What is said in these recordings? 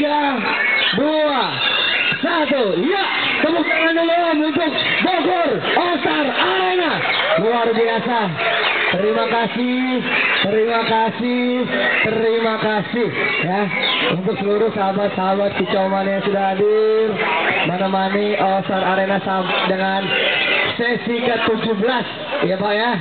1, ya, tepuk tangan dulu untuk Bogor All-Star Arena. Luar biasa. Terima kasih ya untuk seluruh sahabat-sahabat kicauan yang sudah hadir menemani All-Star Arena sampai dengan sesi ke-17 ya Pak ya.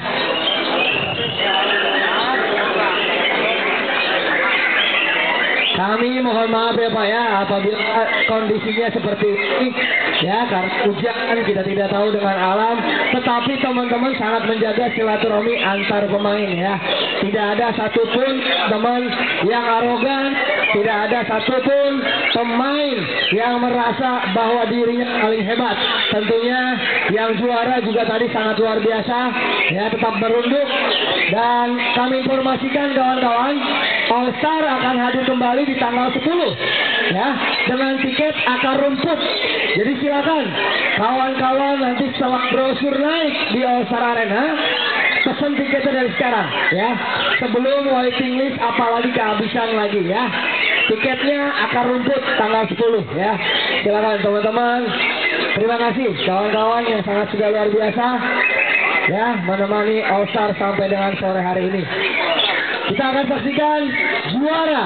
Kami mohon maaf ya Pak ya apabila kondisinya seperti ini ya, karena hujan kita tidak tahu dengan alam, tetapi teman-teman sangat menjaga silaturahmi antar pemain ya. Tidak ada satupun teman yang arogan, tidak ada satupun pemain yang merasa bahwa dirinya paling hebat. Tentunya yang juara juga tadi sangat luar biasa ya, tetap merunduk. Dan kami informasikan kawan-kawan, All-Star akan hadir kembali di tanggal 10 ya dengan tiket akar rumput. Jadi silakan kawan-kawan nanti setelah brosur naik di All-Star Arena pesan tiketnya dari sekarang ya, sebelum waiting list apalagi kehabisan lagi ya. Tiketnya akar rumput tanggal 10 ya. Silakan teman-teman. Terima kasih kawan-kawan yang sangat sudah luar biasa ya menemani All-Star sampai dengan sore hari ini. Kita akan saksikan juara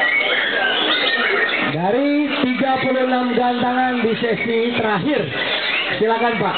dari 36 gantangan di sesi terakhir. Silakan Pak.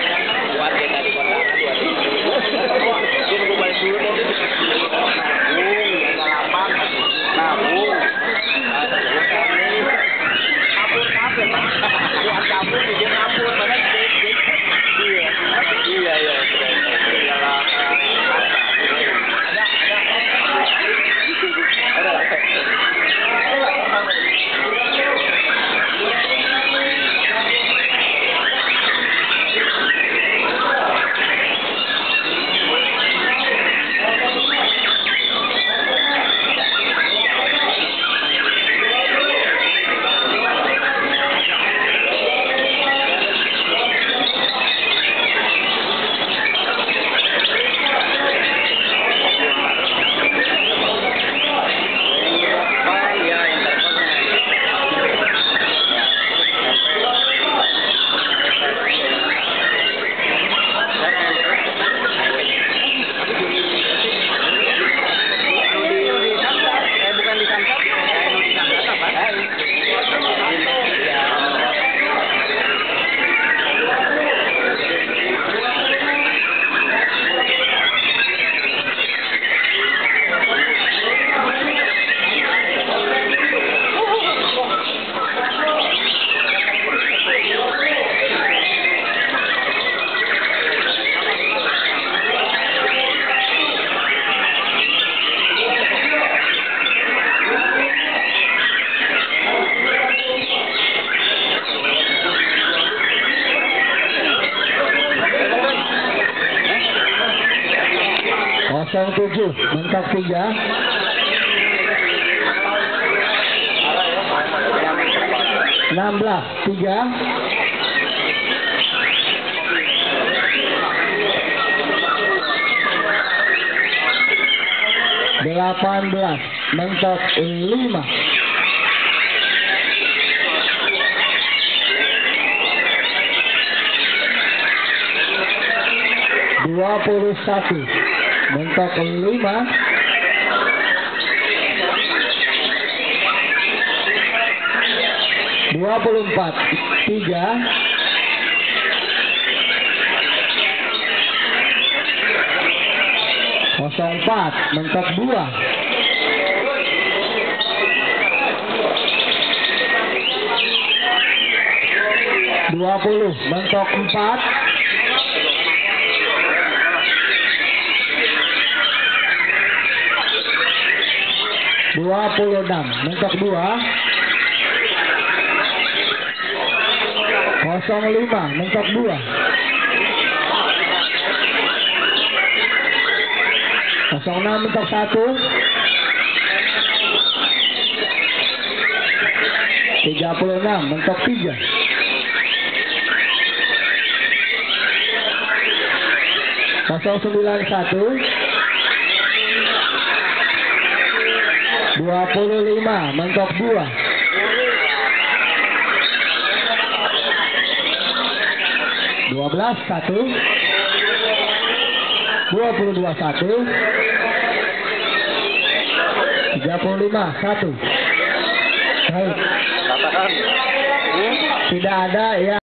Tujuh mentok 3 16 3 18 mentok 5 21 mentok 5 24 3 04 mentok 2 20 mentok 4 26 mentok 2 05 mentok 2 06 mentok 1 36 mentok 3 091 25 mentok 2 12-1, 22-1, 35-1. Baik. Katakan. Tidak ada ya.